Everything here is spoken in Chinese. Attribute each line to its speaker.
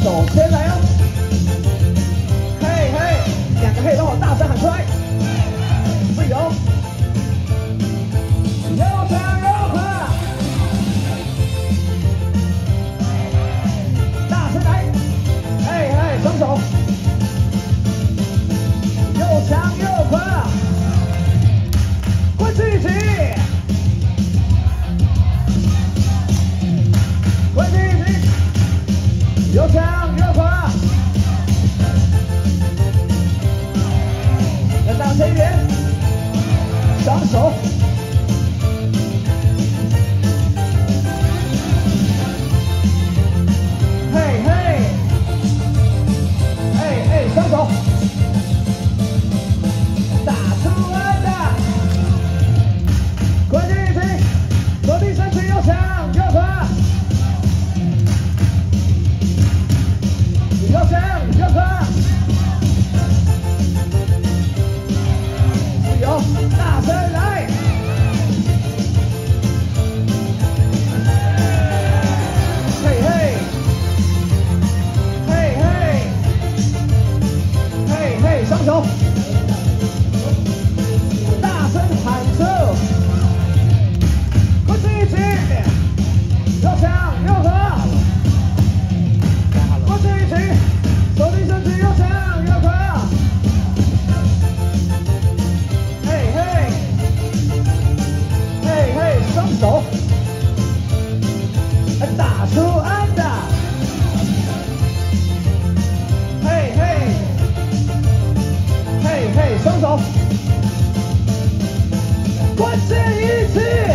Speaker 1: 手先来哦，嘿嘿，两个嘿帮我大声喊出来，自由，又长又快，大声来，嘿嘿，双手，又长又快，快自己，快自己。又长又快，再大声一点，双手，嘿嘿，嘿嘿，双手，打出来的，快进行，落地身体又长又快。又长又快，自由，大声来，嘿嘿，嘿嘿，嘿嘿，双手，大声喊出，快自己，又长又快。手臂身体又长又快，嘿嘿，嘿嘿，双手，打出安打，嘿嘿，嘿嘿，双手，关键一起。